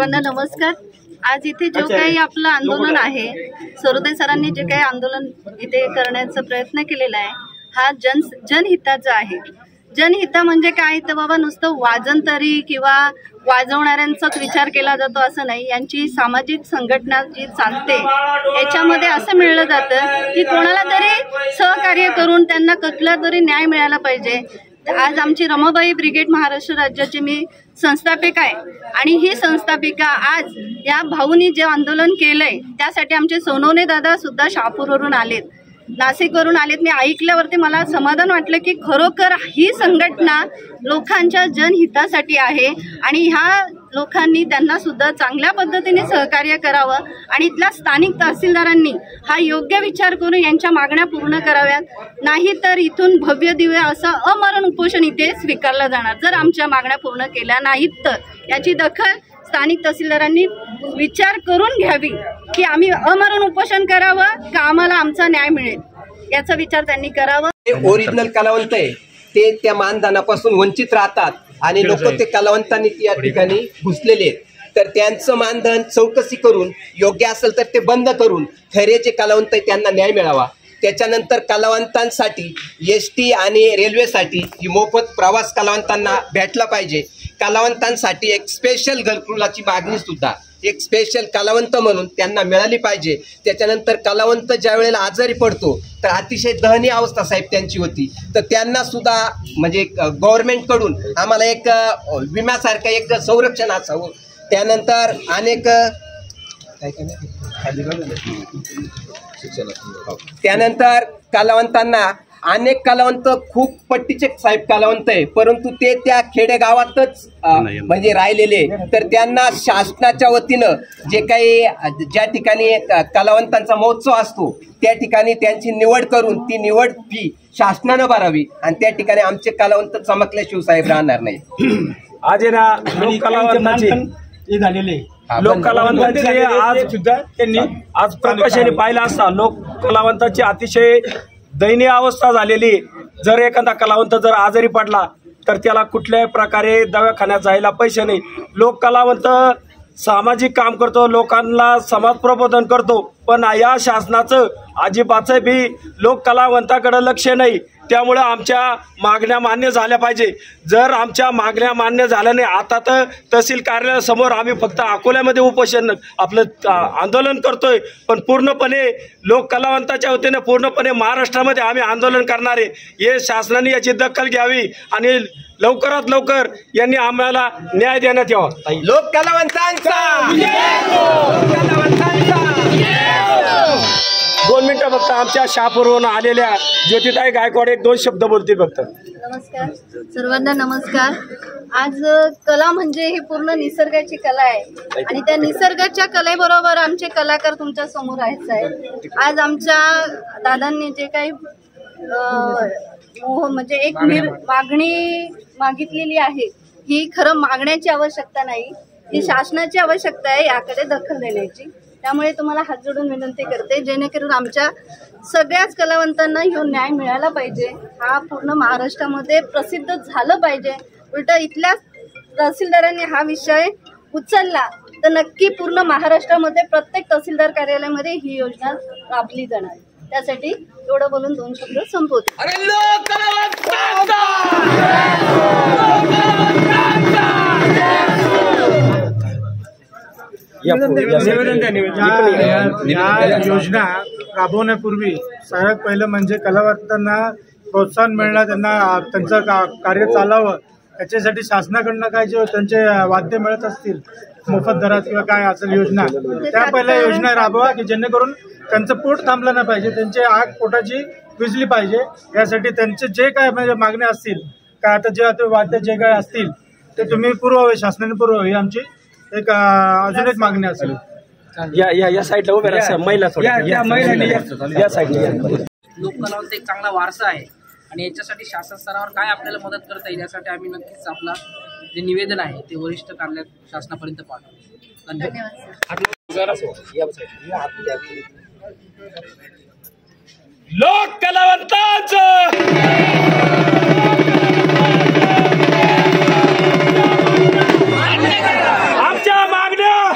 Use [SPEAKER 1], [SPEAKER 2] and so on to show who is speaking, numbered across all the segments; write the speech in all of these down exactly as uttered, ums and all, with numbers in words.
[SPEAKER 1] सर्वांना नमस्कार। आज इथे जो काही आपलं आंदोलन आहे, सरोदे सरांनी जे काही आंदोलन इथे करण्याचा प्रयत्न केलेला आहे, हा जन जनहिताचा आहे। जनहिता म्हणजे काय तर बाबा नुसतं वाजंतरी किंवा वाजवणाऱ्यांचाच विचार केला जातो असं नाही। यांची सामाजिक संघटना जी चालते याच्यामध्ये असं मिळलं जातं की कोणाला तरी सहकार्य करून त्यांना कुठला तरी न्याय मिळाला पाहिजे। आज आमची रमाबाई ब्रिगेड महाराष्ट्र राज्याची मी संस्थापिका आहे आणि ही संस्थापिका आज या भाऊनी जे आंदोलन केलंय त्यासाठी आमचे सोनवणे दादा सुद्धा शहापूरवरून आलेत, नाशिकवरून आलेत। मी ऐकल्यावरती मला समाधान वाटलं की खरोखर ही संघटना लोकांच्या जनहितासाठी आहे आणि ह्या लोकांनी त्यांना सुद्धा चांगल्या पद्धतीने सहकार्य करावं आणि इथल्या स्थानिक तहसीलदारांनी हा योग्य विचार करून यांच्या मागण्या पूर्ण कराव्यात, नाही तर इथून भव्य दिव्य असं अमरण उपोषण इथे स्वीकारलं जाणार जर आमच्या मागण्या पूर्ण केल्या नाहीत तर। याची दखल स्थानिक तहसीलदारांनी विचार करून घ्यावी की आम्ही अमरण उपोषण करावं का आम्हाला आमचा न्याय मिळेल, याचा विचार त्यांनी करावा।
[SPEAKER 2] ओरिजिनल कलावंत आहे ते त्या मानधनापासून वंचित राहतात आणि लोक ते कलावंतांनी या ठिकाणी घुसलेले आहेत, तर त्यांचं मानधन चौकशी करून योग्य असेल तर ते बंद करून खरे जे कलावंत आहे त्यांना न्याय मिळावा। त्याच्यानंतर कलावंतांसाठी एस टी आणि रेल्वेसाठी ही मोफत प्रवास कलावंतांना भेटला पाहिजे। कलावंतांसाठी एक स्पेशल घरकुलाची मागणी सुद्धा एक स्पेशल कलावंत म्हणून त्यांना मिळाली पाहिजे। त्याच्यानंतर कलावंत ज्या वेळेला आजारी पडतो तर अतिशय दयनीय अवस्था साहेब त्यांची होती, तर त्यांना सुद्धा म्हणजे गव्हर्नमेंटकडून आम्हाला एक विम्यासारखं एक संरक्षण असावं। त्यानंतर अनेक त्यानंतर कलावंतांना अनेक कलावंत खूप पट्टीचे साहेब कलावंत आहे, परंतु ते त्या खेडेगावातच म्हणजे राहिलेले, तर त्यांना शासनाच्या वतीनं जे काही ज्या ठिकाणी कलावंतांचा महोत्सव असतो त्या ठिकाणी त्यांची निवड करून ती निवड फी शासनानं भरावी आणि त्या ठिकाणी आमचे कलावंत चमकल्याशिवाय साहेब राहणार नाही।
[SPEAKER 3] आज ना लोक कलावंतांचे झालेले लोक कलावंतांचे आज सुद्धा त्यांनी आज प्रकाशाने पाहिला असता लोक कलावंतांची अतिशय दयनीय अवस्था झालेली। जर एखादा कलावंत जर आजारी पडला तर त्याला कुठल्याही प्रकारे दवाखान्यात जायला पैसे नाही। लोक कलावंत सामाजिक काम करतो, लोकांना समाज प्रबोधन करतो, पण या शासनाचं अजिबातच बी लोक कलावंताकडे लक्ष नाही। त्यामुळे आमच्या मागण्या मान्य झाल्या पाहिजे। जर आमच्या मागण्या मान्य झाल्या नाही, आता तर तहसील कार्यालयासमोर आम्ही फक्त अकोल्यामध्ये उपोषण आपलं आंदोलन करतोय, पण पूर्णपणे लोक कलावंताच्या वतीने पूर्णपणे महाराष्ट्रामध्ये आम्ही आंदोलन करणार आहे। हे शासनाने याची दखल घ्यावी आणि लवकरात लवकर यांनी आम्हाला न्याय देण्यात यावा।
[SPEAKER 2] लोक कलावंतांचा
[SPEAKER 3] दोन मिनिटं फक्त आमच्या शहापूरवरून आलेल्या ज्योतिताई गायकवाड एक दोन शब्द बोलतील फक्त।
[SPEAKER 1] नमस्कार सर्वांना नमस्कार। आज कला म्हणजे ही पूर्ण निसर्गाची कला आहे आणि त्या निसर्गाच्या कलेबरोबर आमचे कलाकार तुमच्या समोर आहेत साहेब। आज आमच्या दादांनी जे काही म्हणजे एक मागणी मागितलेली आहे, ही खरं मागण्याची आवश्यकता नाही, ही शासनाची आवश्यकता आहे याकडे दखल देण्याची। त्यामुळे तुम्हाला हात जोडून विनंती करते जेणेकरून आमच्या सगळ्याच कलावंतांना ह्यो न्याय मिळाला पाहिजे, हा पूर्ण महाराष्ट्रामध्ये प्रसिद्ध झालं पाहिजे। उलट इथल्या तहसीलदारांनी हा विषय उचलला तर नक्की पूर्ण महाराष्ट्रामध्ये प्रत्येक तहसीलदार कार्यालयामध्ये ही योजना राबली जाणार। त्यासाठी एवढं बोलून दोन शब्द संपवतो।
[SPEAKER 4] या योजना राबवण्यापूर्वी सगळ्यात पहिलं म्हणजे कलावंतांना प्रोत्साहन मिळणं, त्यांना त्यांचं का कार्य चालावं याच्यासाठी शासनाकडनं काय जे त्यांचे वाद्य मिळत असतील मोफत दरात किंवा काय असेल योजना, त्या पहिल्या योजना राबवा की जेणेकरून त्यांचं पोट थांबलं नाही पाहिजे, त्यांची आग पोटाची विजली पाहिजे। यासाठी त्यांचे जे काय म्हणजे मागण्या असतील काय आता जे आता वाद्य जे काय असतील ते तुम्ही पुरवावे, शासनाने पुरवावे, ही आमची एक अजून एक मागणी असेल।
[SPEAKER 3] या या या साईडला उभे राहा महिला या महिलांनी या साईडला।
[SPEAKER 5] लोक कलावंत एक चांगला वारसा आहे आणि याच्यासाठी शासन स्तरावर काय आपल्याला मदत करता येईल यासाठी आम्ही नक्कीच आपला जे निवेदन आहे ते वरिष्ठ कार्यालयात शासनापर्यंत पाठवू। धन्यवाद।
[SPEAKER 3] लोक कलावंतांचं आमच्या मागण्या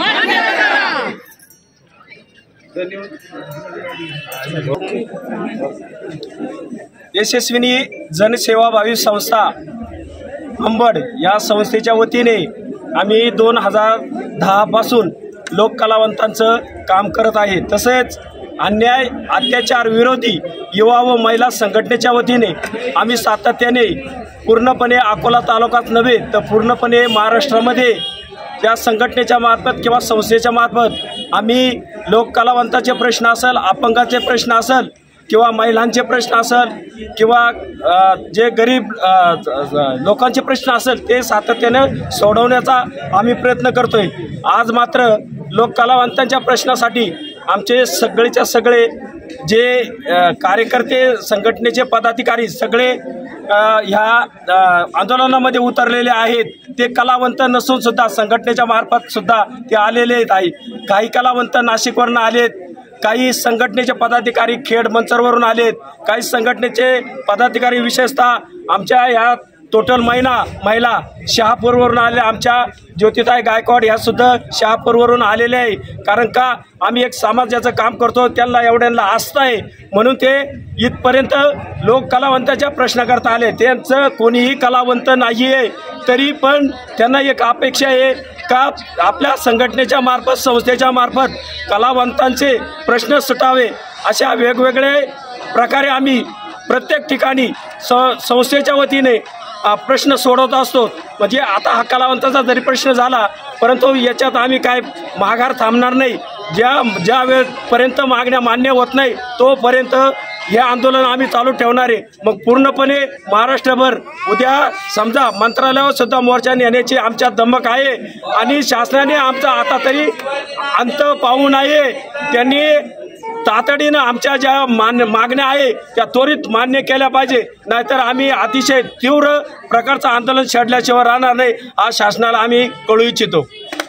[SPEAKER 3] यशस्विनी जनसेवाभावी संस्था अंबड या संस्थेच्या वतीने आम्ही दोन हजार दहापासून लोककलावंतांचं काम करत आहे। तसेच अन्याय अत्याचार विरोधी युवा व महिला संघटनेच्या वतीने आम्ही सातत्याने पूर्णपणे अकोला तालुक्यात नव्हे तर पूर्णपणे महाराष्ट्रामध्ये त्या संघटनेच्या मार्फत किंवा संस्थेच्या मार्फत आम्ही लोककलावंताचे प्रश्न असेल, अपंगाचे प्रश्न असेल किंवा महिलांचे प्रश्न असेल किंवा जे गरीब लोकांचे प्रश्न असेल ते सातत्याने सोडवण्याचा आम्ही प्रयत्न करतोय। आज मात्र लोककलावंतांच्या प्रश्नासाठी आमचे सगळेच्या सगळे जे कार्यकर्ते, संघटनेचे पदाधिकारी सगळे ह्या आंदोलनामध्ये उतरलेले आहेत। ते कलावंत नसून सुद्धा संघटनेच्या मार्फत सुद्धा ते आलेले आहेत। काही कलावंत नाशिकवरून आलेत, काही संघटनेचे पदाधिकारी खेड मंचरवरून आलेत, काही संघटनेचे पदाधिकारी विशेषतः आमच्या ह्या टोटल महिना महिला शहापूरवरून आले, आमच्या ज्योतिताई गायकवाड ह्या सुद्धा शहापूरवरून आलेले आहे। कारण का आम्ही एक समाजाचं काम करतो, त्यांना एवढ्यांना आस्था आहे म्हणून ते इथपर्यंत लोक कलावंताच्या प्रश्न करता आले। त्यांचं कोणीही कलावंत नाही आहे तरी पण त्यांना एक अपेक्षा आहे का आपल्या संघटनेच्या मार्फत, संस्थेच्या मार्फत कलावंतांचे प्रश्न सुटावे। अशा वेगवेगळे प्रकारे आम्ही प्रत्येक ठिकाणी स संस्थेच्या वतीने प्रश्न सोडवत असतो। म्हणजे आता हा कलावंताचा जरी प्रश्न झाला परंतु याच्यात आम्ही काय माघार थांबणार नाही। ज्या ज्या वेळपर्यंत मागण्या मान्य होत नाही तोपर्यंत हे आंदोलन आम्ही चालू ठेवणार आहे। मग पूर्णपणे महाराष्ट्रभर उद्या समजा मंत्रालयावर सुद्धा मोर्चा नेण्याची आमच्या धमक आहे आणि शासनाने आमचा आता तरी अंत पाहू नये, त्यांनी तातडीनं आमच्या ज्या मान मागण्या आहे त्या त्वरित मान्य केल्या पाहिजे, नाहीतर आम्ही अतिशय तीव्र प्रकारचं आंदोलन छेडल्याशिवाय राहणार नाही हा शासनाला आम्ही कळू इच्छितो।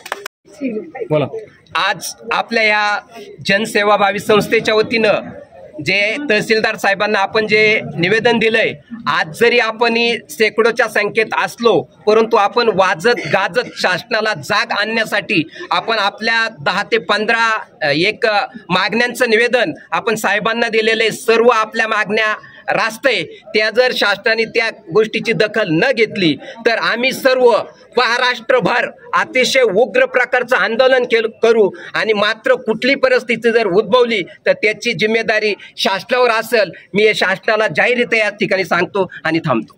[SPEAKER 2] बोला। आज आपल्या या जनसेवाभावी संस्थेच्या वतीनं जे तहसीलदार साहेबांना आपण जे निवेदन दिलंय, आज जरी आपण शेकडोच्या संख्येत असलो परंतु आपण वाजत गाजत शासनाला जाग आणण्यासाठी आपण आपल्या दहा ते पंधरा एक मागण्यांचं निवेदन आपण साहेबांना दिलेले, सर्व आपल्या मागण्या रास्तय त्या जर शासनाने त्या गोष्टीची दखल न घेतली तर आम्ही सर्व महाराष्ट्रभर अतिशय उग्र प्रकारचं आंदोलन केलं करू आणि मात्र कुठली परिस्थिती जर उद्भवली तर त्याची जिम्मेदारी शासनावर असेल। मी हे शासनाला जाहीररित्या या ठिकाणी सांगतो आणि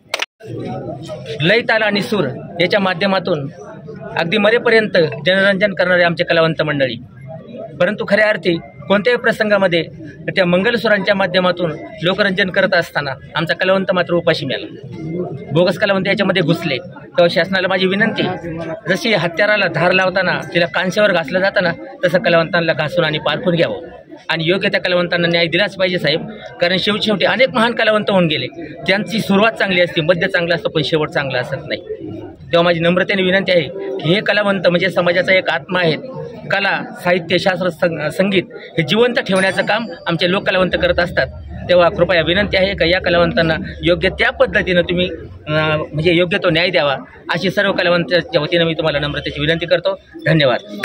[SPEAKER 2] थांबतो।
[SPEAKER 6] लय, ताल आणि सूर याच्या माध्यमातून अगदी मरेपर्यंत जनरंजन करणारे आमचे कलावंत मंडळी, परंतु खऱ्या अर्थी कोणत्याही प्रसंगामध्ये त्या मंगलसुरांच्या माध्यमातून लोकरंजन करत असताना आमचा कलावंत मात्र उपाशी मिळाला। बोगस कलावंत याच्यामध्ये घुसले तेव्हा शासनाला माझी विनंती, जशी हत्याराला धार लावताना तिला कांशावर घासलं जाताना तसं कलावंतांना घासून आणि पारखून घ्यावं आणि योग्य त्या कलावंतांना न्याय दिलाच पाहिजे साहेब। कारण शेवटी शेवटी अनेक महान कलावंत होऊन गेले, त्यांची सुरुवात चांगली असते, मध्य चांगला असतो पण शेवट चांगला असत नाही। तेव्हा माझी नम्रतेने विनंती आहे की हे कलावंत म्हणजे समाजाचा एक आत्मा आहेत। कला, साहित्य, शास्त्र, संगीत हे जिवंत ठेवण्याचं काम आमचे लोक कलावंत करत असतात। तेव्हा कृपया विनंती आहे का या कलावंतांना योग्य त्या पद्धतीनं तुम्ही म्हणजे योग्य तो न्याय द्यावा अशी सर्व कलावंतांच्या वतीनं मी तुम्हाला नम्रतेची विनंती करतो। धन्यवाद।